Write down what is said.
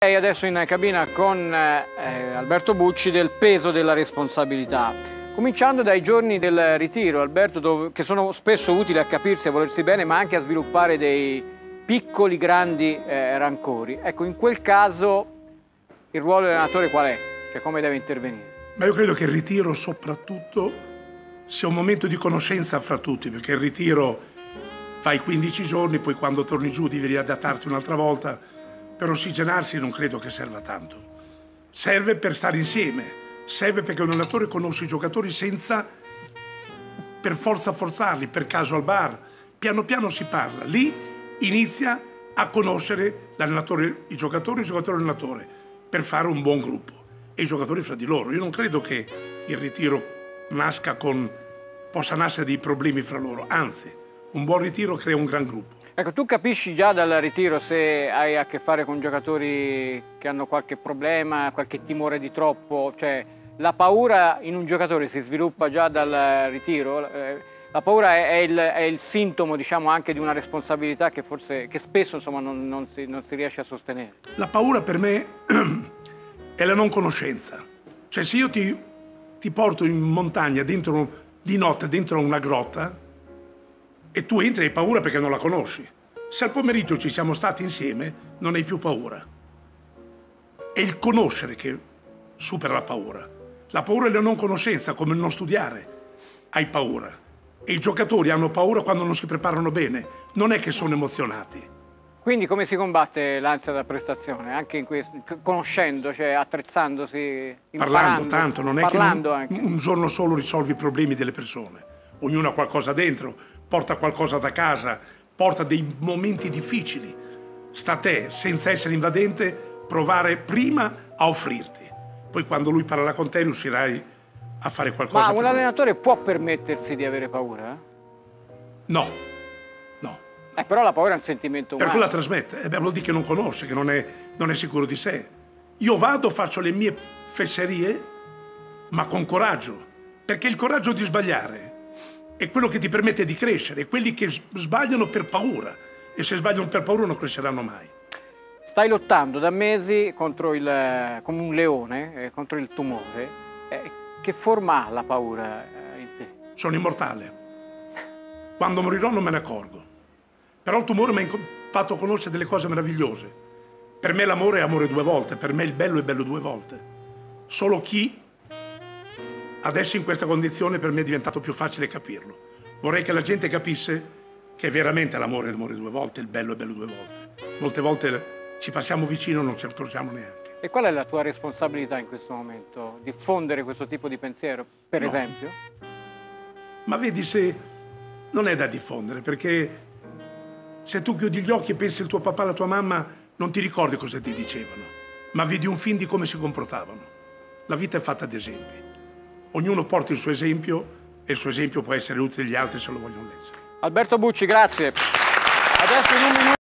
E adesso in cabina con Alberto Bucci del peso della responsabilità. Cominciando dai giorni del ritiro, Alberto, che sono spesso utili a capirsi, a volersi bene, ma anche a sviluppare dei piccoli, grandi rancori. Ecco, in quel caso il ruolo dell'allenatore qual è? Cioè, come deve intervenire? Ma io credo che il ritiro soprattutto sia un momento di conoscenza fra tutti, perché il ritiro fai 15 giorni, poi quando torni giù devi riadattarti un'altra volta. Per ossigenarsi non credo che serva tanto. Serve per stare insieme, serve perché un allenatore conosce i giocatori senza per forza forzarli, per caso al bar. Piano piano si parla, lì inizia a conoscere l'allenatore, i giocatori l'allenatore, per fare un buon gruppo. E i giocatori fra di loro. Io non credo che il ritiro possa nascere dei problemi fra loro, anzi, un buon ritiro crea un gran gruppo. Ecco, tu capisci già dal ritiro se hai a che fare con giocatori che hanno qualche problema, qualche timore di troppo, cioè la paura in un giocatore si sviluppa già dal ritiro? La paura è il sintomo, diciamo, anche di una responsabilità che spesso insomma, non si riesce a sostenere. La paura per me è la non conoscenza. Cioè se io ti porto in montagna di notte dentro una grotta e tu entri e hai paura perché non la conosci. Se al pomeriggio ci siamo stati insieme non hai più paura. È il conoscere che supera la paura. La paura è la non conoscenza, come il non studiare. Hai paura. E i giocatori hanno paura quando non si preparano bene. Non è che sono emozionati. Quindi come si combatte l'ansia da prestazione? Anche in questo, conoscendo, cioè attrezzandosi, imparando, parlando tanto, non è che anche. Un giorno solo risolvi i problemi delle persone. Ognuno ha qualcosa dentro, porta qualcosa da casa, porta dei momenti difficili. Sta a te, senza essere invadente, provare prima a offrirti. Poi quando lui parlerà con te riuscirai a fare qualcosa. Ma un allenatore può permettersi di avere paura? No. Però la paura è un sentimento umano. Per cui la trasmette, vuol dire che non conosce, che non è sicuro di sé. Io vado, faccio le mie fesserie, ma con coraggio, perché il coraggio di sbagliare è quello che ti permette di crescere, e quelli che sbagliano per paura, e se sbagliano per paura non cresceranno mai. Stai lottando da mesi come un leone contro il tumore. Che forma ha la paura in te? Sono immortale. Quando morirò non me ne accorgo. Però il tumore mi ha fatto conoscere delle cose meravigliose. Per me l'amore è amore due volte, per me il bello è bello due volte. Solo chi adesso in questa condizione per me è diventato più facile capirlo. Vorrei che la gente capisse che veramente l'amore è amore due volte, il bello è bello due volte. Molte volte ci passiamo vicino e non ci accorgiamo neanche. E qual è la tua responsabilità in questo momento? Diffondere questo tipo di pensiero, per esempio? Ma vedi, se non è da diffondere, perché se tu chiudi gli occhi e pensi al tuo papà e alla tua mamma, non ti ricordi cosa ti dicevano, ma vedi un film di come si comportavano. La vita è fatta di esempi. Ognuno porta il suo esempio e il suo esempio può essere utile agli altri se lo vogliono leggere. Alberto Bucci, grazie. Adesso in un minuto.